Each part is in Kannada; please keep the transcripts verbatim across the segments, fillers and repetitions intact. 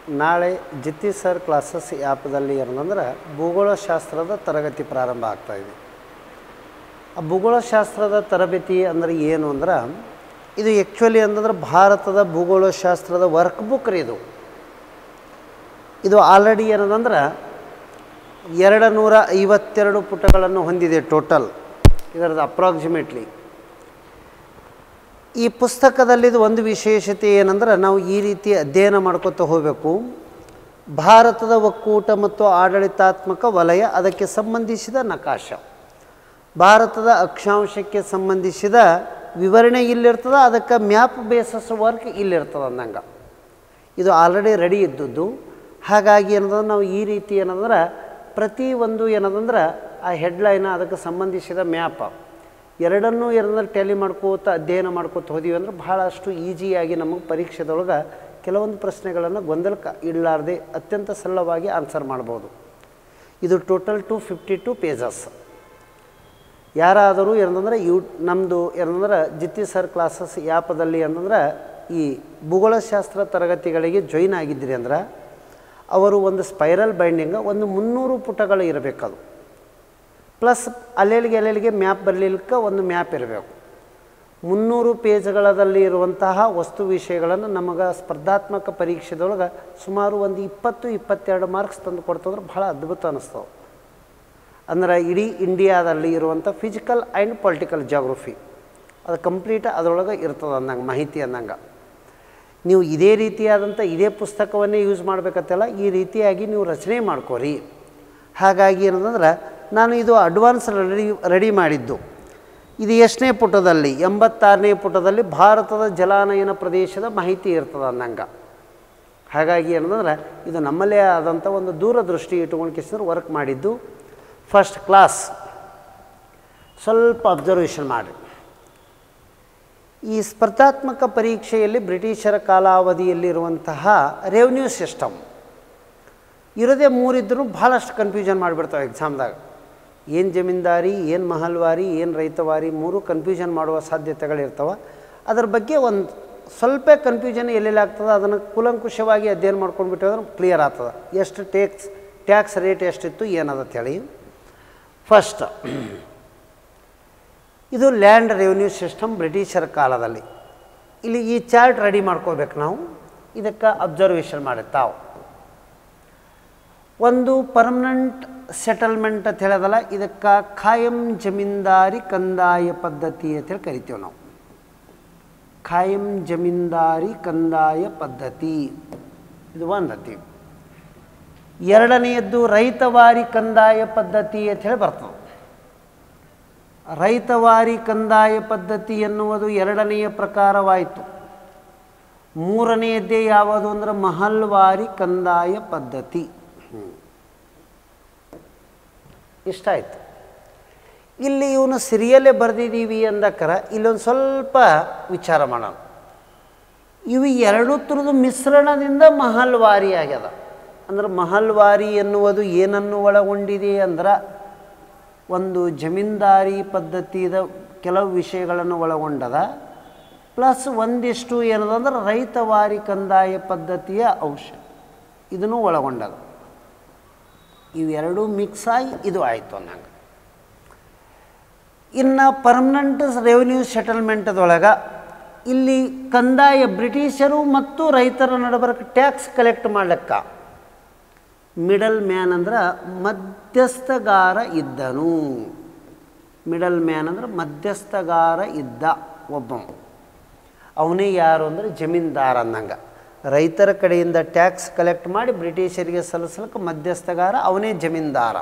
ನಾಳೆ ಜಿತ್ತಿ ಸರ್ ಕ್ಲಾಸಸ್ ಆ್ಯಪ್ದಲ್ಲಿ ಏನಂದ್ರೆ ಭೂಗೋಳಶಾಸ್ತ್ರದ ತರಗತಿ ಪ್ರಾರಂಭ ಆಗ್ತಾಯಿದೆ. ಆ ಭೂಗೋಳಶಾಸ್ತ್ರದ ತರಬೇತಿ ಅಂದರೆ ಏನು ಅಂದ್ರೆ ಇದು ಆ್ಯಕ್ಚುಲಿ ಅಂತಂದ್ರೆ ಭಾರತದ ಭೂಗೋಳಶಾಸ್ತ್ರದ ವರ್ಕ್ ಬುಕ್ ರೀ. ಇದು ಇದು ಆಲ್ರೆಡಿ ಏನದಂದ್ರೆ ಎರಡು ನೂರ ಐವತ್ತೆರಡು ಪುಟಗಳನ್ನು ಹೊಂದಿದೆ ಟೋಟಲ್ ಇದರದ್ದು ಅಪ್ರಾಕ್ಸಿಮೇಟ್ಲಿ. ಈ ಪುಸ್ತಕದಲ್ಲಿದು ಒಂದು ವಿಶೇಷತೆ ಏನಂದ್ರೆ ನಾವು ಈ ರೀತಿ ಅಧ್ಯಯನ ಮಾಡ್ಕೊತ ಹೋಗಬೇಕು. ಭಾರತದ ಒಕ್ಕೂಟ ಮತ್ತು ಆಡಳಿತಾತ್ಮಕ ವಲಯ, ಅದಕ್ಕೆ ಸಂಬಂಧಿಸಿದ ನಕಾಶ, ಭಾರತದ ಅಕ್ಷಾಂಶಕ್ಕೆ ಸಂಬಂಧಿಸಿದ ವಿವರಣೆ ಇಲ್ಲಿರ್ತದೆ, ಅದಕ್ಕೆ ಮ್ಯಾಪ್ ಬೇಸಸ್ ವರ್ಕ್ ಇಲ್ಲಿರ್ತದೆ ಅಂದಂಗೆ. ಇದು ಆಲ್ರೆಡಿ ರೆಡಿ ಇದ್ದದ್ದು. ಹಾಗಾಗಿ ಏನಂದ್ರೆ ನಾವು ಈ ರೀತಿ ಏನಂದ್ರೆ ಪ್ರತಿ ಒಂದು ಏನದಂದ್ರೆ ಆ ಹೆಡ್ಲೈನ ಅದಕ್ಕೆ ಸಂಬಂಧಿಸಿದ ಮ್ಯಾಪ ಎರಡನ್ನೂ ಏನಂದ್ರೆ ಟ್ಯಾಲಿ ಮಾಡ್ಕೋತ ಅಧ್ಯಯನ ಮಾಡ್ಕೋತ ಹೋದೀವಿ ಅಂದ್ರೆ ಭಾಳಷ್ಟು ಈಸಿಯಾಗಿ ನಮಗೆ ಪರೀಕ್ಷೆದೊಳಗೆ ಕೆಲವೊಂದು ಪ್ರಶ್ನೆಗಳನ್ನು ಗೊಂದಲಕ್ಕೆ ಇಡಲಾರ್ದೆ ಅತ್ಯಂತ ಸರಳವಾಗಿ ಆನ್ಸರ್ ಮಾಡ್ಬೋದು. ಇದು total two fifty two pages. ಯಾರಾದರೂ ಏನಂದ್ರೆ ಯೂ ನಮ್ಮದು ಏನಂದ್ರೆ ಜಿತ್ತಿ ಸರ್ ಕ್ಲಾಸಸ್ ಆ್ಯಪದಲ್ಲಿ ಏನಂದ್ರೆ ಈ ಭೂಗೋಳಶಾಸ್ತ್ರ ತರಗತಿಗಳಿಗೆ ಜಾಯಿನ್ ಆಗಿದ್ರಿ ಅಂದ್ರೆ ಅವರು ಒಂದು ಸ್ಪೈರಲ್ ಬೈಂಡಿಂಗ್ ಒಂದು ಮುನ್ನೂರು ಪುಟಗಳು ಇರಬೇಕದು. ಪ್ಲಸ್ ಅಲ್ಲೆಲ್ಲಿಗೆ ಅಲ್ಲೆಲ್ಲಿಗೆ ಮ್ಯಾಪ್ ಬರಲಿಕ್ಕೆ ಒಂದು ಮ್ಯಾಪ್ ಇರಬೇಕು. ಮುನ್ನೂರು ಪೇಜ್ಗಳಲ್ಲಿ ಇರುವಂತಹ ವಸ್ತು ವಿಷಯಗಳನ್ನು ನಮಗೆ ಸ್ಪರ್ಧಾತ್ಮಕ ಪರೀಕ್ಷೆದೊಳಗೆ ಸುಮಾರು ಒಂದು ಇಪ್ಪತ್ತು ಇಪ್ಪತ್ತೆರಡು ಮಾರ್ಕ್ಸ್ ತಂದು ಕೊಡ್ತಂದ್ರೆ ಭಾಳ ಅದ್ಭುತ ಅನ್ನಿಸ್ತವೆ. ಅಂದ್ರೆ ಇಡೀ ಇಂಡಿಯಾದಲ್ಲಿ ಇರುವಂಥ ಫಿಸಿಕಲ್ ಆ್ಯಂಡ್ ಪೊಲಿಟಿಕಲ್ ಜಾಗ್ರಫಿ ಅದು ಕಂಪ್ಲೀಟ್ ಅದರೊಳಗೆ ಇರ್ತದೆ ಅಂದಂಗೆ ಮಾಹಿತಿ ಅಂದಂಗೆ. ನೀವು ಇದೇ ರೀತಿಯಾದಂಥ ಇದೇ ಪುಸ್ತಕವನ್ನೇ ಯೂಸ್ ಮಾಡಬೇಕಂತೆಲ್ಲ ಈ ರೀತಿಯಾಗಿ ನೀವು ರಚನೆ ಮಾಡ್ಕೋರಿ. ಹಾಗಾಗಿ ಏನಂದ್ರೆ ನಾನು ಇದು ಅಡ್ವಾನ್ಸ್ ರೆಡಿ ರೆಡಿ ಮಾಡಿದ್ದು. ಇದು ಎಷ್ಟನೇ ಪುಟದಲ್ಲಿ? ಎಂಬತ್ತಾರನೇ ಪುಟದಲ್ಲಿ ಭಾರತದ ಜಲಾನಯನ ಪ್ರದೇಶದ ಮಾಹಿತಿ ಇರ್ತದೆ ಅಂದಂಗೆ. ಹಾಗಾಗಿ ಏನಂದ್ರೆ ಇದು ನಮ್ಮಲ್ಲೇ ಆದಂಥ ಒಂದು ದೂರದೃಷ್ಟಿ ಇಟ್ಕೊಂಡು ಕಿಸಿದ್ರೆ ವರ್ಕ್ ಮಾಡಿದ್ದು. ಫಸ್ಟ್ ಕ್ಲಾಸ್ ಸ್ವಲ್ಪ ಅಬ್ಸರ್ವೇಷನ್ ಮಾಡಿ. ಈ ಸ್ಪರ್ಧಾತ್ಮಕ ಪರೀಕ್ಷೆಯಲ್ಲಿ ಬ್ರಿಟಿಷರ ಕಾಲಾವಧಿಯಲ್ಲಿರುವಂತಹ ರೆವಿನ್ಯೂ ಸಿಸ್ಟಮ್ ಇರೋದೇ ಮೂರಿದ್ರೂ ಭಾಳಷ್ಟು ಕನ್ಫ್ಯೂಷನ್ ಮಾಡಿಬಿಡ್ತಾವೆ ಎಕ್ಸಾಮ್ದಾಗ. ಏನು ಜಮೀನ್ದಾರಿ, ಏನು ಮಹಲ್ವಾರಿ, ಏನು ರೈತವಾರಿ, ಮೂರು ಕನ್ಫ್ಯೂಷನ್ ಮಾಡುವ ಸಾಧ್ಯತೆಗಳಿರ್ತವೆ. ಅದರ ಬಗ್ಗೆ ಒಂದು ಸ್ವಲ್ಪ ಕನ್ಫ್ಯೂಷನ್ ಎಲ್ಲೆಲ್ಲಿ ಆಗ್ತದೆ ಅದನ್ನು ಕೂಲಂಕುಷವಾಗಿ ಅಧ್ಯಯನ ಮಾಡ್ಕೊಂಡು ಬಿಟ್ಟಿದ್ರೆ ಕ್ಲಿಯರ್ ಆಗ್ತದೆ. ಎಷ್ಟು ಟ್ಯಾಕ್ಸ್ ಟ್ಯಾಕ್ಸ್ ರೇಟ್ ಎಷ್ಟಿತ್ತು ಏನದ ಹೇಳಿ. ಫಸ್ಟ್ ಇದು ಲ್ಯಾಂಡ್ ರೆವಿನ್ಯೂ ಸಿಸ್ಟಮ್ ಬ್ರಿಟಿಷರ ಕಾಲದಲ್ಲಿ. ಇಲ್ಲಿ ಈ ಚಾರ್ಟ್ ರೆಡಿ ಮಾಡ್ಕೋಬೇಕು ನಾವು. ಇದಕ್ಕೆ ಅಬ್ಸರ್ವೇಷನ್ ಮಾಡಿ ತಾವು. ಒಂದು ಪರ್ಮನೆಂಟ್ ಸೆಟಲ್ಮೆಂಟ್ ಅಂತ ಹೇಳೋದಲ್ಲ, ಇದಕ್ಕೆ ಖಾಯಂ ಜಮೀನ್ದಾರಿ ಕಂದಾಯ ಪದ್ಧತಿ ಅಂತೇಳಿ ಕರಿತೀವಿ ನಾವು. ಖಾಯಂ ಜಮೀನ್ದಾರಿ ಕಂದಾಯ ಪದ್ಧತಿ ಇದು ಒಂದತಿ. ಎರಡನೆಯದ್ದು ರೈತವಾರಿ ಕಂದಾಯ ಪದ್ಧತಿ ಅಂಥೇಳಿ ಬರ್ತದೆ. ರೈತವಾರಿ ಕಂದಾಯ ಪದ್ಧತಿ ಎನ್ನುವುದು ಎರಡನೆಯ ಪ್ರಕಾರವಾಯಿತು. ಮೂರನೆಯದ್ದೇ ಯಾವುದು ಅಂದರೆ ಮಹಲ್ವಾರಿ ಕಂದಾಯ ಪದ್ಧತಿ. ಇಷ್ಟ ಆಯಿತು. ಇಲ್ಲಿ ಇವನು ಸಿರಿಯಲ್ಲೇ ಬರೆದಿದ್ದೀವಿ ಅಂದಕ್ಕರ ಇಲ್ಲೊಂದು ಸ್ವಲ್ಪ ವಿಚಾರ ಮಾಡೋಣ. ಇವು ಎರಡು ಥರದ ಮಿಶ್ರಣದಿಂದ ಮಹಲ್ವಾರಿ ಆಗ್ಯದ. ಅಂದ್ರೆ ಮಹಲ್ವಾರಿ ಎನ್ನುವುದು ಏನನ್ನು ಒಳಗೊಂಡಿದೆ ಅಂದ್ರೆ ಒಂದು ಜಮೀನ್ದಾರಿ ಪದ್ಧತಿಯ ಕೆಲವು ವಿಷಯಗಳನ್ನು ಒಳಗೊಂಡದ, ಪ್ಲಸ್ ಒಂದಿಷ್ಟು ಏನದಂದ್ರೆ ರೈತವಾರಿ ಕಂದಾಯ ಪದ್ಧತಿಯ ಅಂಶ ಇದನ್ನು ಒಳಗೊಂಡದ. ಇವೆರಡೂ ಮಿಕ್ಸ್ ಆಗಿ ಇದು ಆಯಿತು ಅನ್ನಂಗೆ. ಇನ್ನು ಪರ್ಮನೆಂಟ್ ರೆವಿನ್ಯೂ ಸೆಟಲ್ಮೆಂಟದೊಳಗೆ ಇಲ್ಲಿ ಕಂದಾಯ ಬ್ರಿಟಿಷರು ಮತ್ತು ರೈತರ ನಡುಬರಕ್ಕೆ ಟ್ಯಾಕ್ಸ್ ಕಲೆಕ್ಟ್ ಮಾಡ್ಲಿಕ್ಕೆ ಮಿಡಲ್ ಮ್ಯಾನ್ ಅಂದ್ರೆ ಮಧ್ಯಸ್ಥಗಾರ ಇದ್ದನು. ಮಿಡಲ್ ಮ್ಯಾನ್ ಅಂದ್ರೆ ಮಧ್ಯಸ್ಥಗಾರ ಇದ್ದ ಒಬ್ಬ. ಅವನೇ ಯಾರು ಅಂದರೆ ಜಮೀನ್ದಾರ ಅನ್ನಂಗೆ. ರೈತರ ಕಡೆಯಿಂದ ಟ್ಯಾಕ್ಸ್ ಕಲೆಕ್ಟ್ ಮಾಡಿ ಬ್ರಿಟಿಷರಿಗೆ ಸಲ್ಲಿಸಲಿಕ್ಕೆ ಮಧ್ಯಸ್ಥಗಾರ ಅವನೇ ಜಮೀನ್ದಾರ.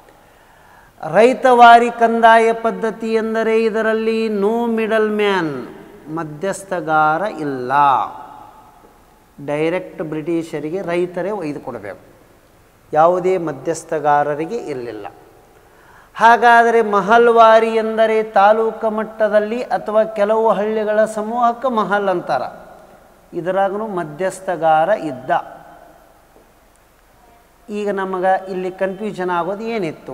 ರೈತವಾರಿ ಕಂದಾಯ ಪದ್ಧತಿ ಎಂದರೆ ಇದರಲ್ಲಿ ನೋ ಮಿಡಲ್ ಮ್ಯಾನ್, ಮಧ್ಯಸ್ಥಗಾರ ಇಲ್ಲ. ಡೈರೆಕ್ಟ್ ಬ್ರಿಟಿಷರಿಗೆ ರೈತರೇ ಒಯ್ದು ಕೊಡಬೇಕು, ಯಾವುದೇ ಮಧ್ಯಸ್ಥಗಾರರಿಗೆ ಇರಲಿಲ್ಲ. ಹಾಗಾದರೆ ಮಹಲ್ವಾರಿ ಎಂದರೆ ತಾಲೂಕು ಮಟ್ಟದಲ್ಲಿ ಅಥವಾ ಕೆಲವು ಹಳ್ಳಿಗಳ ಸಮೂಹಕ್ಕೆ ಮಹಲ್ ಅಂತಾರ. ಇದರಾಗೂ ಮಧ್ಯಸ್ಥಗಾರ ಇದ್ದ. ಈಗ ನಮಗೆ ಇಲ್ಲಿ ಕನ್ಫ್ಯೂಷನ್ ಆಗೋದು ಏನಿತ್ತು?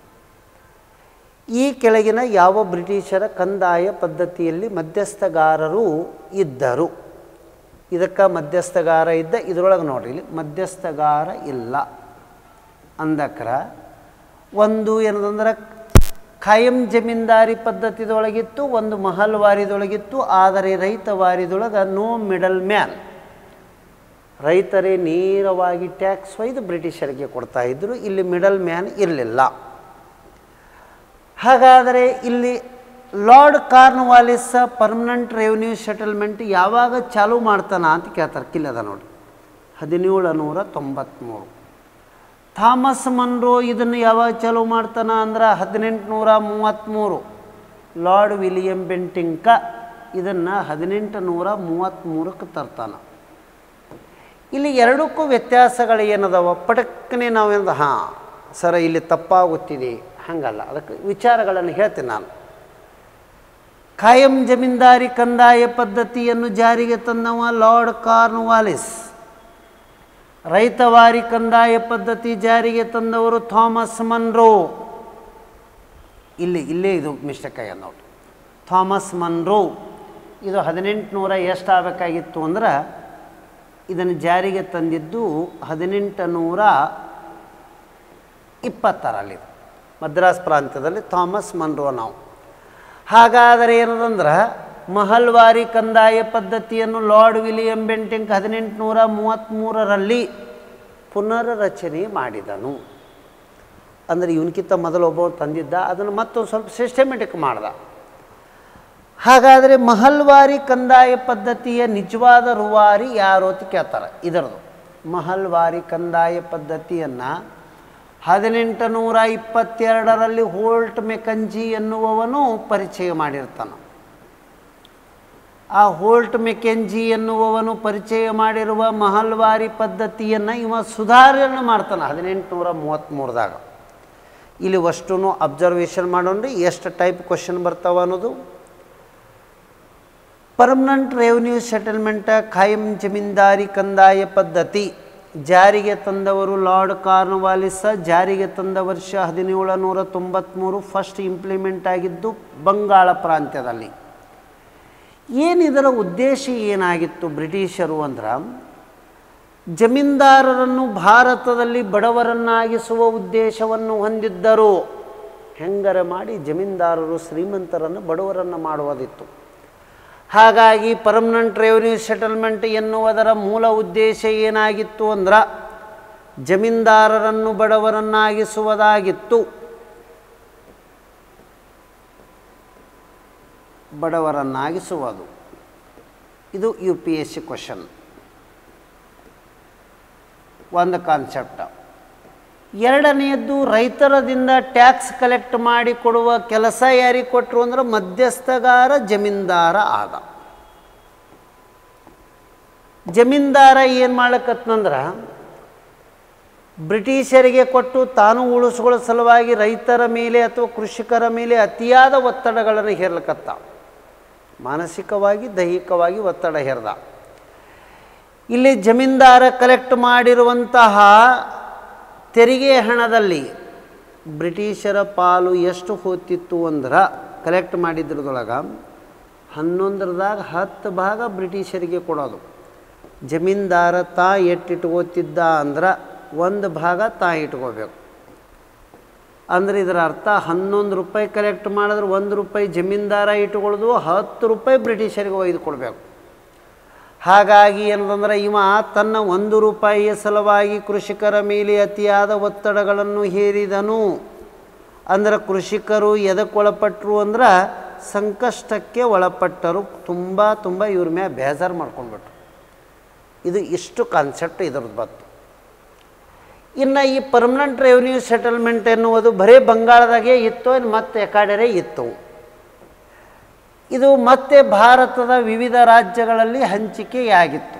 ಈ ಕೆಳಗಿನ ಯಾವ ಬ್ರಿಟಿಷರ ಕಂದಾಯ ಪದ್ಧತಿಯಲ್ಲಿ ಮಧ್ಯಸ್ಥಗಾರರು ಇದ್ದರು? ಇದಕ್ಕೆ ಮಧ್ಯಸ್ಥಗಾರ ಇದ್ದ ಇದರೊಳಗೆ ನೋಡ್ರಿ ಇಲ್ಲಿ ಮಧ್ಯಸ್ಥಗಾರ ಇಲ್ಲ ಅಂದಕ್ರ ಒಂದು ಏನದಂದ್ರೆ ಖಾಯಂ ಜಮೀನ್ದಾರಿ ಪದ್ಧತಿದೊಳಗಿತ್ತು, ಒಂದು ಮಹಲ್ ವಾರಿದೊಳಗಿತ್ತು. ಆದರೆ ರೈತ ವಾರಿದೊಳಗೆ ನೋ ಮಿಡಲ್ ಮ್ಯಾನ್, ರೈತರೇ ನೇರವಾಗಿ ಟ್ಯಾಕ್ಸ್ ಒಯ್ದು ಬ್ರಿಟಿಷರಿಗೆ ಕೊಡ್ತಾ ಇದ್ದರು. ಇಲ್ಲಿ ಮಿಡಲ್ ಮ್ಯಾನ್ ಇರಲಿಲ್ಲ. ಹಾಗಾದರೆ ಇಲ್ಲಿ lord Cornwallis permanent revenue settlement ಯಾವಾಗ ಚಾಲೂ ಮಾಡ್ತಾನ ಅಂತ ಕೇಳ್ತಾರೆ. ಕಿಲ್ಲದ ನೋಡಿ ಹದಿನೇಳು ನೂರ ತೊಂಬತ್ತ್ಮೂರು. ಥಾಮಸ್ ಮನ್ರೋ ಇದನ್ನು ಯಾವಾಗ ಚಾಲೂ ಮಾಡ್ತಾನ ಅಂದ್ರೆ ಹದಿನೆಂಟುನೂರ ಮೂವತ್ತ್ಮೂರು. ಲಾರ್ಡ್ ವಿಲಿಯಂ ಬೆಂಟಿಂಕ ಇದನ್ನು ಹದಿನೆಂಟು ನೂರ ಮೂವತ್ತ್ಮೂರಕ್ಕೆ ತರ್ತಾನೆ. ಇಲ್ಲಿ ಎರಡಕ್ಕೂ ವ್ಯತ್ಯಾಸಗಳು ಏನದವ ಪಟಕ್ಕನೆ ನಾವೇನದ ಹಾಂ ಸರ ಇಲ್ಲಿ ತಪ್ಪಾಗುತ್ತಿದೆ ಹಾಗಲ್ಲ, ಅದಕ್ಕೆ ವಿಚಾರಗಳನ್ನು ಹೇಳ್ತೀನಿ ನಾನು. ಖಾಯಂ ಜಮೀನ್ದಾರಿ ಕಂದಾಯ ಪದ್ಧತಿಯನ್ನು ಜಾರಿಗೆ ತಂದವ ಲಾರ್ಡ್ ಕಾರ್ನ್ವಾಲಿಸ್. ರೈತವಾರಿ ಕಂದಾಯ ಪದ್ಧತಿ ಜಾರಿಗೆ ತಂದವರು ಥಾಮಸ್ ಮನ್ರೋ. ಇಲ್ಲಿ ಇಲ್ಲೇ ಇದು ಮಿಸ್ಟೇಕ್ ಆಗ್ಯದ ನೋಡಿ. ಥಾಮಸ್ ಮನ್ರೋ ಇದು ಹದಿನೆಂಟುನೂರ ಎಷ್ಟು ಆಗಬೇಕಾಗಿತ್ತು ಅಂದ್ರೆ ಇದನ್ನು ಜಾರಿಗೆ ತಂದಿದ್ದು ಹದಿನೆಂಟು ನೂರ ಇಪ್ಪತ್ತರಲ್ಲಿ ಮದ್ರಾಸ್ ಪ್ರಾಂತ್ಯದಲ್ಲಿ ಥಾಮಸ್ ಮನ್ರೋ ನಾವು. ಹಾಗಾದರೆ ಏನದಂದ್ರೆ ಮಹಲ್ವಾರಿ ಕಂದಾಯ ಪದ್ಧತಿಯನ್ನು ಲಾರ್ಡ್ ವಿಲಿಯಂ ಬೆಂಟಿಂಕ್ ಹದಿನೆಂಟುನೂರ ಮೂವತ್ತ್ಮೂರರಲ್ಲಿ ಪುನರ್ರಚನೆ ಮಾಡಿದನು. ಅಂದರೆ ಇವನಕ್ಕಿಂತ ಮೊದಲು ಒಬ್ಬ ತಂದಿದ್ದ, ಅದನ್ನು ಮತ್ತೊಂದು ಸ್ವಲ್ಪ ಸಿಸ್ಟಮೆಟಿಕ್ ಮಾಡ್ದ. ಹಾಗಾದರೆ ಮಹಲ್ವಾರಿ ಕಂದಾಯ ಪದ್ಧತಿಯ ನಿಜವಾದ ರೂವಾರಿ ಯಾರು ಅಂತ ಕೇಳ್ತಾರೆ. ಇದರದು ಮಹಲ್ವಾರಿ ಕಂದಾಯ ಪದ್ಧತಿಯನ್ನು ಹದಿನೆಂಟು ನೂರ ಇಪ್ಪತ್ತೆರಡರಲ್ಲಿ ಹೋಲ್ಟ್ ಮೆಕಂಜಿ ಎನ್ನುವವನು ಪರಿಚಯ ಮಾಡಿರ್ತಾನೆ. ಆ ಹೋಲ್ಟ್ ಮೆಕೆಂಜಿ ಎನ್ನುವವನು ಪರಿಚಯ ಮಾಡಿರುವ ಮಹಲ್ವಾರಿ ಪದ್ಧತಿಯನ್ನು ಇವ ಸುಧಾರಣೆ ಮಾಡ್ತಾನೆ ಹದಿನೆಂಟು ನೂರ ಮೂವತ್ತ್ಮೂರದಾಗ. ಇಲ್ಲಿ ಅಷ್ಟೂ ಅಬ್ಸರ್ವೇಷನ್ ಮಾಡೋಣ್ರಿ ಎಷ್ಟು ಟೈಪ್ ಕ್ವಶನ್ ಬರ್ತಾವ ಅನ್ನೋದು. ಪರ್ಮನೆಂಟ್ ರೆವಿನ್ಯೂ ಸೆಟಲ್ಮೆಂಟ್ ಖಾಯಂ ಜಮೀನ್ದಾರಿ ಕಂದಾಯ ಪದ್ಧತಿ ಜಾರಿಗೆ ತಂದವರು ಲಾರ್ಡ್ ಕಾರ್ನ್ವಾಲಿಸ್. ಜಾರಿಗೆ ತಂದ ವರ್ಷ ಹದಿನೇಳು ನೂರ ತೊಂಬತ್ತ್ಮೂರು. ಫಸ್ಟ್ ಇಂಪ್ಲಿಮೆಂಟ್ ಆಗಿದ್ದು ಬಂಗಾಳ ಪ್ರಾಂತ್ಯದಲ್ಲಿ. ಏನಿದರ ಉದ್ದೇಶ ಏನಾಗಿತ್ತು ಬ್ರಿಟಿಷರು ಅಂದ್ರೆ ಜಮೀನ್ದಾರರನ್ನು ಭಾರತದಲ್ಲಿ ಬಡವರನ್ನಾಗಿಸುವ ಉದ್ದೇಶವನ್ನು ಹೊಂದಿದ್ದರು. ಹೆಂಗರ ಮಾಡಿ ಜಮೀನ್ದಾರರು ಶ್ರೀಮಂತರನ್ನು ಬಡವರನ್ನು ಮಾಡುವುದಿತ್ತು. ಹಾಗಾಗಿ ಪರ್ಮನೆಂಟ್ ರೆವಿನ್ಯೂ ಸೆಟಲ್ಮೆಂಟ್ ಎನ್ನುವುದರ ಮೂಲ ಉದ್ದೇಶ ಏನಾಗಿತ್ತು ಅಂದ್ರೆ ಜಮೀನ್ದಾರರನ್ನು ಬಡವರನ್ನಾಗಿಸುವುದಾಗಿತ್ತು. ಬಡವರನ್ನಾಗಿಸುವುದು ಇದು U P S C question. ಒಂದು ಕಾನ್ಸೆಪ್ಟ್. ಎರಡನೆಯದ್ದು ರೈತರದಿಂದ ಟ್ಯಾಕ್ಸ್ ಕಲೆಕ್ಟ್ ಮಾಡಿ ಕೊಡುವ ಕೆಲಸ ಯಾರಿಗೆ ಕೊಟ್ಟರು ಅಂದ್ರೆ ಮಧ್ಯಸ್ಥಗಾರ ಜಮೀನ್ದಾರ ಆದ. ಜಮೀನ್ದಾರ ಏನು ಮಾಡ್ಲಕತ್ತಂದ್ರೆ ಬ್ರಿಟಿಷರಿಗೆ ಕೊಟ್ಟು ತಾನು ಉಳಿಸ್ಕೊಳ್ಳೋ ಸಲುವಾಗಿ ರೈತರ ಮೇಲೆ ಅಥವಾ ಕೃಷಿಕರ ಮೇಲೆ ಅತಿಯಾದ ಒತ್ತಡಗಳನ್ನು ಹೇರ್ಲಕತ್ತ. ಮಾನಸಿಕವಾಗಿ ದೈಹಿಕವಾಗಿ ಒತ್ತಡ ಹೇರ್ದ. ಇಲ್ಲಿ ಜಮೀನ್ದಾರ ಕಲೆಕ್ಟ್ ಮಾಡಿರುವಂತಹ ತೆರಿಗೆ ಹಣದಲ್ಲಿ ಬ್ರಿಟಿಷರ ಪಾಲು ಎಷ್ಟು ಹೋಗ್ತಿತ್ತು ಅಂದ್ರೆ ಕಲೆಕ್ಟ್ ಮಾಡಿದ್ರದೊಳಗೆ ಹನ್ನೊಂದರದಾಗ ಹತ್ತು ಭಾಗ ಬ್ರಿಟಿಷರಿಗೆ ಕೊಡೋದು. ಜಮೀನ್ದಾರ ತಾ ಎಟ್ಟಿಟ್ಕೋತಿದ್ದ ಅಂದ್ರೆ ಒಂದು ಭಾಗ ತಾ ಇಟ್ಕೋಬೇಕು. ಅಂದರೆ ಇದರ ಅರ್ಥ ಹನ್ನೊಂದು ರೂಪಾಯಿ ಕಲೆಕ್ಟ್ ಮಾಡಿದ್ರೆ ಒಂದು ರೂಪಾಯಿ ಜಮೀನ್ದಾರ ಇಟ್ಕೊಳ್ಳೋದು, ಹತ್ತು ರೂಪಾಯಿ ಬ್ರಿಟಿಷರಿಗೆ ಒಯ್ದು ಕೊಡಬೇಕು. ಹಾಗಾಗಿ ಏನಂದ್ರೆ ಇವ ತನ್ನ ಒಂದು ರೂಪಾಯಿಯ ಸಲುವಾಗಿ ಕೃಷಿಕರ ಮೇಲೆ ಅತಿಯಾದ ಒತ್ತಡಗಳನ್ನು ಹೇರಿದನು. ಅಂದ್ರೆ ಕೃಷಿಕರು ಎದಕ್ಕೊಳಪಟ್ಟರು ಅಂದ್ರೆ ಸಂಕಷ್ಟಕ್ಕೆ ಒಳಪಟ್ಟರು. ತುಂಬ ತುಂಬ ಇವ್ರ ಮೇಲೆ ಬೇಜಾರು ಮಾಡ್ಕೊಂಡ್ಬಿಟ್ರು. ಇದು ಇಷ್ಟು ಕಾನ್ಸೆಪ್ಟ್ ಇದ್ರದ್ದು ಬಂತು. ಇನ್ನು ಈ ಪರ್ಮನೆಂಟ್ ರೆವಿನ್ಯೂ ಸೆಟಲ್ಮೆಂಟ್ ಎನ್ನುವುದು ಬರೀ ಬಂಗಾಳದಾಗೆ ಇತ್ತು, ಮತ್ತೆ ಎಕಾಡೆರೆ ಇತ್ತು. ಇದು ಮತ್ತೆ ಭಾರತದ ವಿವಿಧ ರಾಜ್ಯಗಳಲ್ಲಿ ಹಂಚಿಕೆಯಾಗಿತ್ತು.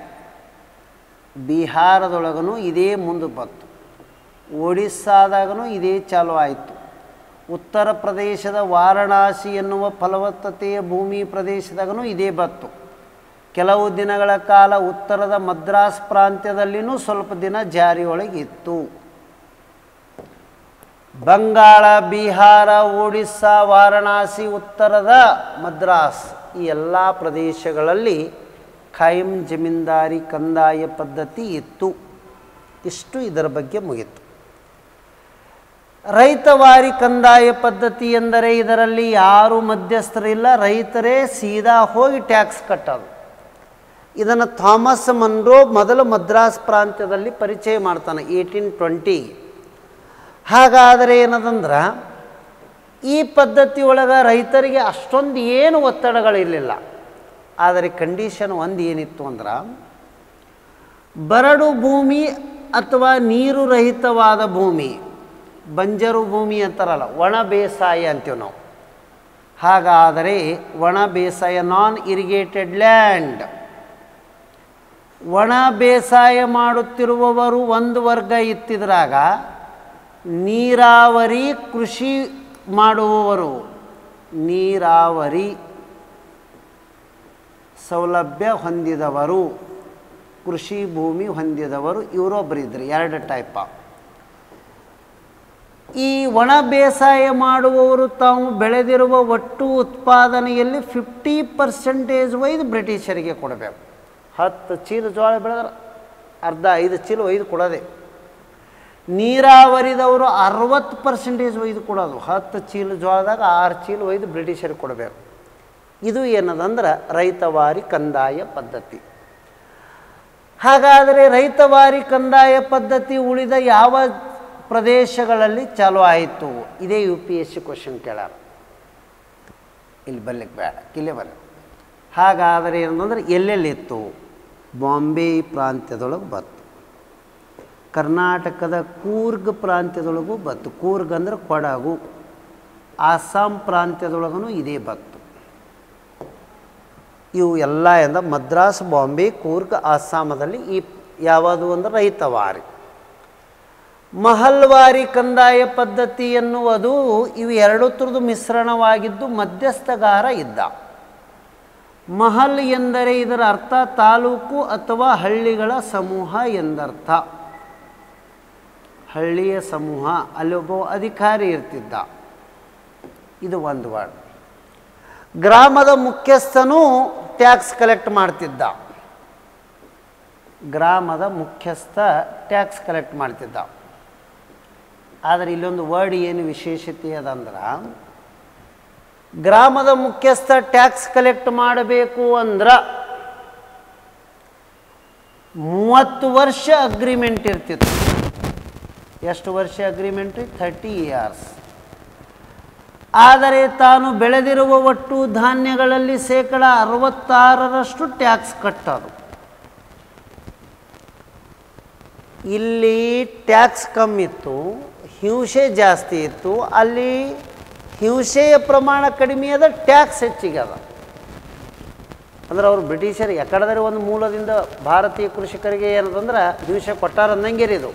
ಬಿಹಾರದೊಳಗೂ ಇದೇ ಮುಂದೆ ಬಂತು. ಒಡಿಸ್ಸಾದಾಗೂ ಇದೇ ಚಾಲು ಆಯಿತು. ಉತ್ತರ ಪ್ರದೇಶದ ವಾರಣಾಸಿ ಎನ್ನುವ ಫಲವತ್ತತೆಯ ಭೂಮಿ ಪ್ರದೇಶದಾಗೂ ಇದೇ ಬಂತು. ಕೆಲವು ದಿನಗಳ ಕಾಲ ಉತ್ತರದ ಮದ್ರಾಸ್ ಪ್ರಾಂತ್ಯದಲ್ಲಿನೂ ಸ್ವಲ್ಪ ದಿನ ಜಾರಿಯೊಳಗಿತ್ತು. ಬಂಗಾಳ, ಬಿಹಾರ, ಒಡಿಸ್ಸಾ, ವಾರಣಾಸಿ, ಉತ್ತರದ ಮದ್ರಾಸ್ ಈ ಎಲ್ಲ ಪ್ರದೇಶಗಳಲ್ಲಿ ಖಾಯಂ ಜಮೀನ್ದಾರಿ ಕಂದಾಯ ಪದ್ಧತಿ ಇತ್ತು. ಇಷ್ಟು ಇದರ ಬಗ್ಗೆ ಮುಗಿತು. ರೈತವಾರಿ ಕಂದಾಯ ಪದ್ಧತಿ ಎಂದರೆ ಇದರಲ್ಲಿ ಯಾರು ಮಧ್ಯಸ್ಥರಿಲ್ಲ, ರೈತರೇ ಸೀದಾ ಹೋಗಿ ಟ್ಯಾಕ್ಸ್ ಕಟ್ಟೋದು. ಇದನ್ನು ಥಾಮಸ್ ಮನ್ರೋ ಮೊದಲು ಮದ್ರಾಸ್ ಪ್ರಾಂತ್ಯದಲ್ಲಿ ಪರಿಚಯ ಮಾಡ್ತಾನೆ ಏಯ್ಟೀನ್ ಟ್ವೆಂಟಿ. ಹಾಗಾದರೆ ಏನದಂದ್ರೆ ಈ ಪದ್ಧತಿ ಒಳಗೆ ರೈತರಿಗೆ ಅಷ್ಟೊಂದು ಏನು ಒತ್ತಡಗಳಿರಲಿಲ್ಲ. ಆದರೆ ಕಂಡೀಷನ್ ಒಂದು ಏನಿತ್ತು ಅಂದ್ರೆ, ಬರಡು ಭೂಮಿ ಅಥವಾ ನೀರು ರಹಿತವಾದ ಭೂಮಿ, ಬಂಜರು ಭೂಮಿ ಅಂತಾರಲ್ಲ, ಒಣ ಬೇಸಾಯ ಅಂತೀವಿ ನಾವು. ಹಾಗಾದರೆ ಒಣ ಬೇಸಾಯ, ನಾನ್ ಇರಿಗೇಟೆಡ್ ಲ್ಯಾಂಡ್, ಒಣ ಬೇಸಾಯ ಮಾಡುತ್ತಿರುವವರು ಒಂದು ವರ್ಗ ಇತ್ತಿದ್ರಾಗ, ನೀರಾವರಿ ಕೃಷಿ ಮಾಡುವವರು, ನೀರಾವರಿ ಸೌಲಭ್ಯ ಹೊಂದಿದವರು, ಕೃಷಿ ಭೂಮಿ ಹೊಂದಿದವರು, ಇವರೊಬ್ಬರಿದ್ದರು. ಎರಡು ಟೈಪ. ಈ ಒಣ ಬೇಸಾಯ ಮಾಡುವವರು ತಾವು ಬೆಳೆದಿರುವ ಒಟ್ಟು ಉತ್ಪಾದನೆಯಲ್ಲಿ ಫಿಫ್ಟಿ ಪರ್ಸೆಂಟೇಜ್ ಒಯ್ದು ಬ್ರಿಟಿಷರಿಗೆ ಕೊಡಬೇಕು. ಹತ್ತು ಚೀಲ ಜೋಳ ಬೆಳೆದ್ರೆ ಅರ್ಧ ಐದು ಚೀಲ ಒಯ್ದು ಕೊಡೋದೆ. ನೀರಾವರಿದವರು ಅರವತ್ತು ಪರ್ಸೆಂಟೇಜ್ ಒಯ್ದು ಕೊಡೋದು. ಹತ್ತು ಚೀಲ ಜೋಳದಾಗ ಆರು ಚೀಲ ಒಯ್ದು ಬ್ರಿಟಿಷರಿಗೆ ಕೊಡಬೇಕು. ಇದು ಏನದಂದ್ರೆ ರೈತವಾರಿ ಕಂದಾಯ ಪದ್ಧತಿ. ಹಾಗಾದರೆ ರೈತವಾರಿ ಕಂದಾಯ ಪದ್ಧತಿ ಉಳಿದ ಯಾವ ಪ್ರದೇಶಗಳಲ್ಲಿ ಚಾಲೂ ಆಯಿತು? ಇದೇ U P S C question ಕೇಳಾರ. ಇಲ್ಲಿ ಬರ್ಲಿಕ್ಕೆ ಬೇಡ, ಇಲ್ಲೇ ಬರ್ಲಿ. ಹಾಗಾದರೆ ಏನಂದ್ರೆ ಎಲ್ಲೆಲ್ಲಿತ್ತು? ಬಾಂಬೆ ಪ್ರಾಂತ್ಯದೊಳಗೆ ಬತ್ತು, ಕರ್ನಾಟಕದ ಕೂರ್ಗ್ ಪ್ರಾಂತ್ಯದೊಳಗೂ ಬತ್ತು. ಕೂರ್ಗ್ ಅಂದ್ರೆ ಕೊಡಗು. ಆಸಾಂ ಪ್ರಾಂತ್ಯದೊಳಗೂ ಇದೇ ಬತ್ತು. ಇವು ಎಲ್ಲ ಎಂದ ಮದ್ರಾಸ್, ಬಾಂಬೆ, ಕೂರ್ಗ್, ಆಸಾಮದಲ್ಲಿ ಈ ಯಾವುದು ಅಂದರೆ ರೈತವಾರಿ. ಮಹಲ್ವಾರಿ ಕಂದಾಯ ಪದ್ಧತಿ ಎನ್ನುವುದು ಇವು ಎರಡು ಥರದ್ದು ಮಿಶ್ರಣವಾಗಿದ್ದು ಮಧ್ಯಸ್ಥಗಾರ ಇದ್ದ. ಮಹಲ್ ಎಂದರೆ ಇದರ ಅರ್ಥ ತಾಲೂಕು ಅಥವಾ ಹಳ್ಳಿಗಳ ಸಮೂಹ ಎಂದರ್ಥ. ಹಳ್ಳಿಯ ಸಮೂಹ, ಅಲ್ಲೊಬ್ಬ ಅಧಿಕಾರಿ ಇರ್ತಿದ್ದ. ಇದು ಒಂದು ವರ್ಡ್. ಗ್ರಾಮದ ಮುಖ್ಯಸ್ಥನೂ ಟ್ಯಾಕ್ಸ್ ಕಲೆಕ್ಟ್ ಮಾಡ್ತಿದ್ದ. ಗ್ರಾಮದ ಮುಖ್ಯಸ್ಥ ಟ್ಯಾಕ್ಸ್ ಕಲೆಕ್ಟ್ ಮಾಡ್ತಿದ್ದ. ಆದರೆ ಇಲ್ಲೊಂದು ವರ್ಡ್ ಏನು ವಿಶೇಷತೆ ಅದಂದ್ರೆ, ಗ್ರಾಮದ ಮುಖ್ಯಸ್ಥ ಟ್ಯಾಕ್ಸ್ ಕಲೆಕ್ಟ್ ಮಾಡಬೇಕು ಅಂದ್ರೆ ಮೂವತ್ತು ವರ್ಷ ಅಗ್ರಿಮೆಂಟ್ ಇರ್ತಿತ್ತು. ಎಷ್ಟು ವರ್ಷ ಅಗ್ರಿಮೆಂಟ್? Thirty years. ಆದರೆ ತಾನು ಬೆಳೆದಿರುವ ಒಟ್ಟು ಧಾನ್ಯಗಳಲ್ಲಿ ಶೇಕಡ ಅರವತ್ತಾರರಷ್ಟು ಟ್ಯಾಕ್ಸ್ ಕಟ್ಟೋದು. ಇಲ್ಲಿ ಟ್ಯಾಕ್ಸ್ ಕಮ್ಮಿ ಇತ್ತು, ಹಿಂಸೆ ಜಾಸ್ತಿ ಇತ್ತು. ಅಲ್ಲಿ ಹಿಂಸೆಯ ಪ್ರಮಾಣ ಕಡಿಮೆ ಅದ, ಟ್ಯಾಕ್ಸ್ ಹೆಚ್ಚಿಗೆ ಅದ. ಅಂದ್ರೆ ಅವರು ಬ್ರಿಟಿಷರು ಯಾಕಡೆ ಒಂದು ಮೂಲದಿಂದ ಭಾರತೀಯ ಕೃಷಿಕರಿಗೆ ಏನದಂದ್ರೆ ಹಿಂಸೆ ಕೊಟ್ಟಾರ ಅಂದಂಗೆ ಇದು.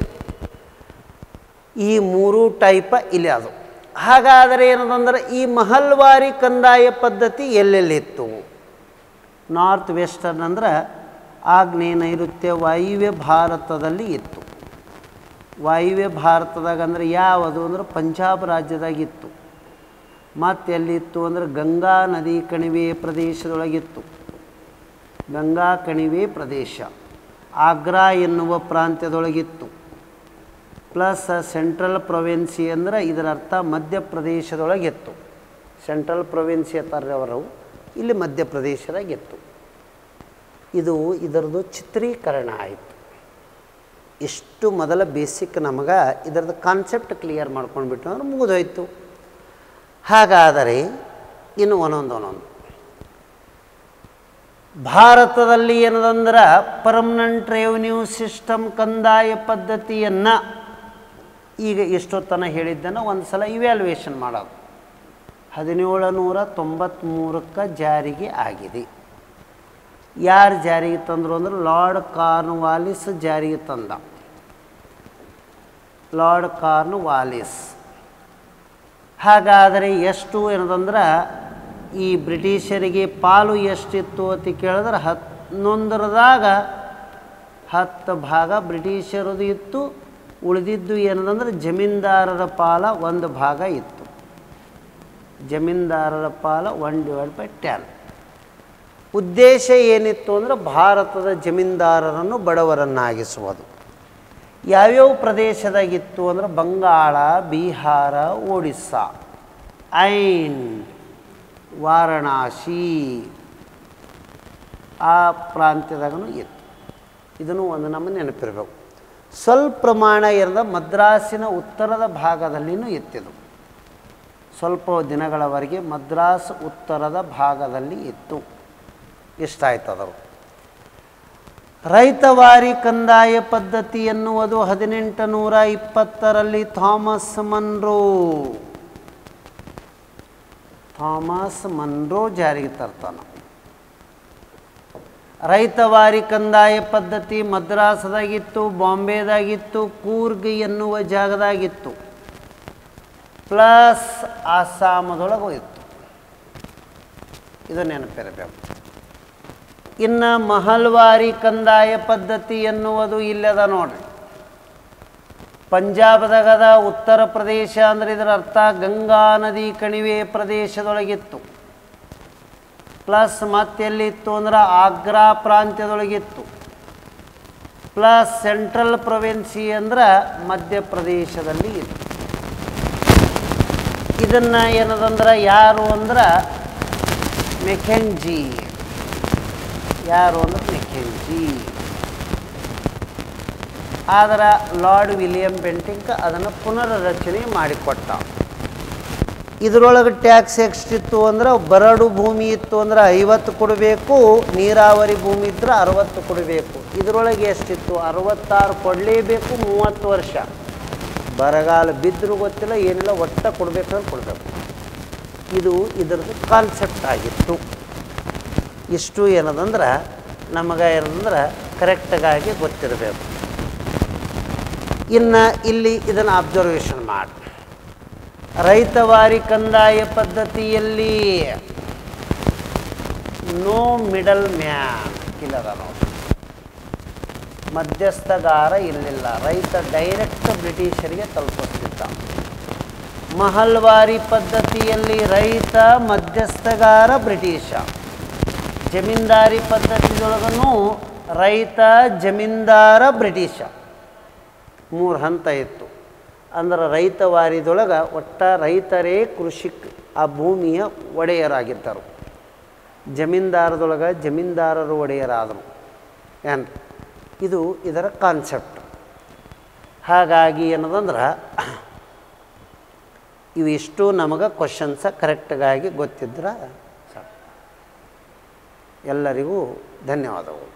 ಈ ಮೂರು ಟೈಪ ಇಲ್ಲಿ ಅದು. ಹಾಗಾದರೆ ಏನದಂದ್ರೆ ಈ ಮಹಲ್ವಾರಿ ಕಂದಾಯ ಪದ್ಧತಿ ಎಲ್ಲೆಲ್ಲಿತ್ತು? ನಾರ್ತ್ ವೆಸ್ಟರ್ನ್ ಅಂದ್ರೆ ಆಗ್ನೇಯ ನೈಋತ್ಯ ವಾಯುವ್ಯ ಭಾರತದಲ್ಲಿ ಇತ್ತು. ವಾಯುವ್ಯ ಭಾರತದಾಗ ಅಂದ್ರೆ ಯಾವುದು ಅಂದ್ರೆ ಪಂಜಾಬ್ ರಾಜ್ಯದಾಗಿತ್ತು. ಮತ್ತು ಎಲ್ಲಿತ್ತು ಅಂದರೆ ಗಂಗಾ ನದಿ ಕಣಿವೆ ಪ್ರದೇಶದೊಳಗಿತ್ತು. ಗಂಗಾ ಕಣಿವೆ ಪ್ರದೇಶ ಆಗ್ರಾ ಎನ್ನುವ ಪ್ರಾಂತ್ಯದೊಳಗಿತ್ತು. ಪ್ಲಸ್ ಸೆಂಟ್ರಲ್ ಪ್ರೊವಿನ್ಸಿ ಅಂದರೆ ಇದರ ಅರ್ಥ ಮಧ್ಯಪ್ರದೇಶದೊಳಗಿತ್ತು. ಸೆಂಟ್ರಲ್ ಪ್ರೊವಿನ್ಸಿ ಅಂತಾರೆ ಅವರು, ಇಲ್ಲಿ ಮಧ್ಯಪ್ರದೇಶದಾಗಿತ್ತು. ಇದು ಇದರದ್ದು ಚಿತ್ರೀಕರಣ ಆಯಿತು. ಇಷ್ಟು ಮೊದಲ ಬೇಸಿಕ್ ನಮಗೆ ಇದರದ್ದು ಕಾನ್ಸೆಪ್ಟ್ ಕ್ಲಿಯರ್ ಮಾಡ್ಕೊಂಡ್ಬಿಟ್ಟು ಅಂದ್ರೆ ಮುಗಿದೋಯ್ತು. ಹಾಗಾದರೆ ಇನ್ನು ಒಂದೊಂದು ಒಂದೊಂದು ಭಾರತದಲ್ಲಿ ಏನದಂದ್ರೆ ಪರ್ಮನೆಂಟ್ ರೆವೆನ್ಯೂ ಸಿಸ್ಟಮ್ ಕಂದಾಯ ಪದ್ಧತಿಯನ್ನು ಈಗ ಎಷ್ಟೊತ್ತನ ಹೇಳಿದ್ದನ್ನು ಒಂದು ಸಲ ಇವ್ಯಾಲ್ಯೂಯೇಷನ್ ಮಾಡೋದು. ಹದಿನೇಳು ನೂರ ತೊಂಬತ್ತ್ಮೂರಕ್ಕೆ ಜಾರಿಗೆ ಆಗಿದೆ. ಯಾರು ಜಾರಿಗೆ ತಂದರು ಅಂದ್ರೆ ಲಾರ್ಡ್ ಕಾರ್ನ್ವಾಲಿಸ್ ಜಾರಿಗೆ ತಂದ. Lord Cornwallis. ಹಾಗಾದರೆ ಎಷ್ಟು ಏನದಂದ್ರೆ ಈ ಬ್ರಿಟಿಷರಿಗೆ ಪಾಲು ಎಷ್ಟಿತ್ತು ಅಂತ ಕೇಳಿದ್ರೆ ಹನ್ನೊಂದರದಾಗ ಹತ್ತು ಭಾಗ ಬ್ರಿಟಿಷರದು ಇತ್ತು. ಉಳಿದಿದ್ದು ಏನದಂದ್ರೆ ಜಮೀನ್ದಾರರ ಪಾಲ ಒಂದು ಭಾಗ ಇತ್ತು. ಜಮೀನ್ದಾರರ ಪಾಲ ಒನ್ ಡಿವೈಡ್ ಬೈ ಟೆನ್. ಉದ್ದೇಶ ಏನಿತ್ತು ಅಂದರೆ ಭಾರತದ ಜಮೀನ್ದಾರರನ್ನು ಬಡವರನ್ನಾಗಿಸುವುದು. ಯಾವ್ಯಾವ ಪ್ರದೇಶದಾಗಿತ್ತು ಅಂದರೆ ಬಂಗಾಳ, ಬಿಹಾರ, ಒಡಿಸ್ಸಾ, ಐನ್, ವಾರಣಾಸಿ ಆ ಪ್ರಾಂತ್ಯದಾಗೂ ಇತ್ತು. ಇದನ್ನು ಒಂದು ನಮ್ಮ ನೆನಪಿರಬೇಕು. ಸ್ವಲ್ಪ ಪ್ರಮಾಣ ಇರದ ಮದ್ರಾಸಿನ ಉತ್ತರದ ಭಾಗದಲ್ಲಿಯೂ ಇತ್ತಿದು. ಸ್ವಲ್ಪ ದಿನಗಳವರೆಗೆ ಮದ್ರಾಸ್ ಉತ್ತರದ ಭಾಗದಲ್ಲಿ ಇತ್ತು. ಇಷ್ಟಾಯ್ತದರು. ರೈತವಾರಿ ಕಂದಾಯ ಪದ್ಧತಿ ಎನ್ನುವುದು ಹದಿನೆಂಟು ನೂರ ಇಪ್ಪತ್ತರಲ್ಲಿ ಥಾಮಸ್ ಮನ್ರೋ ಥಾಮಸ್ ಮನ್ರೋ ಜಾರಿಗೆ ತರ್ತಾನೆ. ರೈತವಾರಿ ಕಂದಾಯ ಪದ್ಧತಿ ಮದ್ರಾಸದಾಗಿತ್ತು, ಬಾಂಬೆದಾಗಿತ್ತು, ಕೂರ್ಗ್ ಎನ್ನುವ ಜಾಗದಾಗಿತ್ತು, ಪ್ಲಸ್ ಆಸಾಮದೊಳಗೂ ಇತ್ತು. ಇದು ನೆನಪಿರಬೇಕು. ಇನ್ನು ಮಹಲ್ವಾರಿ ಕಂದಾಯ ಪದ್ಧತಿ ಎನ್ನುವುದು ಇಲ್ಲದ ನೋಡ್ರಿ. ಪಂಜಾಬದಾಗದ, ಉತ್ತರ ಪ್ರದೇಶ ಅಂದರೆ ಇದರ ಅರ್ಥ ಗಂಗಾ ನದಿ ಕಣಿವೆ ಪ್ರದೇಶದೊಳಗಿತ್ತು. ಪ್ಲಸ್ ಮತ್ತೆಲ್ಲಿತ್ತು ಅಂದ್ರೆ ಆಗ್ರಾ ಪ್ರಾಂತ್ಯದೊಳಗಿತ್ತು. ಪ್ಲಸ್ ಸೆಂಟ್ರಲ್ ಪ್ರೊವಿನ್ಸಿ ಅಂದ್ರೆ ಮಧ್ಯಪ್ರದೇಶದಲ್ಲಿ ಇತ್ತು. ಇದನ್ನು ಏನದಂದ್ರೆ ಯಾರು ಅಂದ್ರೆ ಮೆಕೆಂಜಿ ಯಾರು ಅಂದ್ರೆ ಮೆಕೆಂಜಿ ಆದರೆ ಲಾರ್ಡ್ ವಿಲಿಯಂ ಬೆಂಟಿಂಕ್ ಅದನ್ನು ಪುನರ್ರಚನೆ ಮಾಡಿಕೊಟ್ಟ. ಇದರೊಳಗೆ ಟ್ಯಾಕ್ಸ್ ಎಷ್ಟಿತ್ತು ಅಂದ್ರೆ ಬರಡು ಭೂಮಿ ಇತ್ತು ಅಂದ್ರೆ ಐವತ್ತು ಕೊಡಬೇಕು, ನೀರಾವರಿ ಭೂಮಿ ಇದ್ರೆ ಅರವತ್ತು ಕೊಡಬೇಕು. ಇದರೊಳಗೆ ಎಷ್ಟಿತ್ತು? ಅರವತ್ತಾರು ಕೊಡಲೇಬೇಕು, ಮೂವತ್ತು ವರ್ಷ. ಬರಗಾಲ ಬಿದ್ದರೂ ಗೊತ್ತಿಲ್ಲ, ಏನಿಲ್ಲ, ಒಟ್ಟ ಕೊಡಬೇಕಂದ್ರೆ ಕೊಡಬೇಕು. ಇದು ಇದರದ್ದು ಕಾನ್ಸೆಪ್ಟ್ ಆಗಿತ್ತು. ಇಷ್ಟು ಏನದಂದ್ರೆ ನಮಗೆ ಏನಂದ್ರೆ ಕರೆಕ್ಟಾಗಿ ಗೊತ್ತಿರಬೇಕು. ಇನ್ನು ಇಲ್ಲಿ ಇದನ್ನು ಅಬ್ಸರ್ವೇಷನ್ ಮಾಡಿ. ರೈತವಾರಿ ಕಂದಾಯ ಪದ್ಧತಿಯಲ್ಲಿ ನೋ ಮಿಡಲ್ ಮ್ಯಾನ್ ಇಲ್ಲದ ನೋಡಿ, ಮಧ್ಯಸ್ಥಗಾರ ಇರಲಿಲ್ಲ. ರೈತ ಡೈರೆಕ್ಟ್ ಬ್ರಿಟಿಷರಿಗೆ ತಲುಪಿಸ್ತಿದ್ದ. ಮಹಲ್ವಾರಿ ಪದ್ಧತಿಯಲ್ಲಿ ರೈತ ಮಧ್ಯಸ್ಥಗಾರ ಬ್ರಿಟಿಷ. ಜಮೀನ್ದಾರಿ ಪದ್ಧತಿಯೊಳಗೂ ರೈತ ಜಮೀನ್ದಾರ ಬ್ರಿಟಿಷ. ಮೂರು ಹಂತ ಇತ್ತು. ಅಂದ್ರೆ ರೈತವಾರಿದೊಳಗೆ ಒಟ್ಟ ರೈತರೇ ಕೃಷಿ ಆ ಭೂಮಿಯ ಒಡೆಯರಾಗಿದ್ದರು. ಜಮೀನ್ದಾರದೊಳಗೆ ಜಮೀನ್ದಾರರು ಒಡೆಯರಾದರು. ಏನು ಇದು ಇದರ ಕಾನ್ಸೆಪ್ಟ್. ಹಾಗಾಗಿ ಏನದಂದ್ರೆ ಇವಿಷ್ಟು ನಮಗೆ ಕ್ವಶನ್ಸ ಕರೆಕ್ಟಾಗಿ ಗೊತ್ತಿದ್ರೆ ಎಲ್ಲರಿಗೂ ಧನ್ಯವಾದಗಳು.